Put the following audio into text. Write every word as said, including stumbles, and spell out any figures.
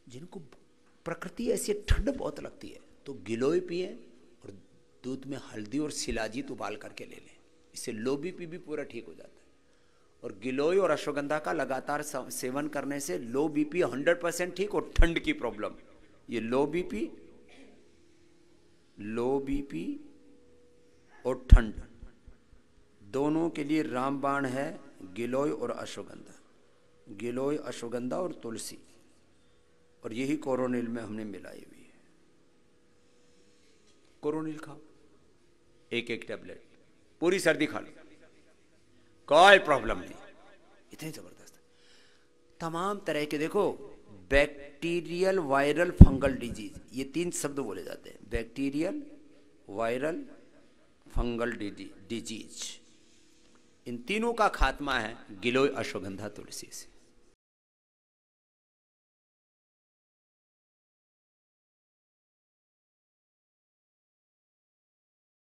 जिनको प्रकृति ऐसी ठंड बहुत लगती है तो गिलोय पिए और दूध में हल्दी और शिलाजीत उबाल करके ले लें, इससे लो बीपी भी पूरा ठीक हो जाता है। और गिलोय और अश्वगंधा का लगातार सेवन करने से लो बीपी हंड्रेड परसेंट ठीक और ठंड की प्रॉब्लम, ये लो बीपी लो बीपी और ठंड दोनों के लिए रामबाण है गिलोय और अश्वगंधा। गिलोय, अश्वगंधा और तुलसी, और यही कोरोनिल में हमने मिलाई हुई है। कोरोनिल खाओ, एक एक टेबलेट, पूरी सर्दी खा लो, कोई प्रॉब्लम नहीं, इतनी जबरदस्त। तमाम तरह के देखो, बैक्टीरियल, वायरल, फंगल डिजीज, ये तीन शब्द बोले जाते हैं, बैक्टीरियल, वायरल, फंगल डिजीज, इन तीनों का खात्मा है गिलोय, अश्वगंधा, तुलसी से।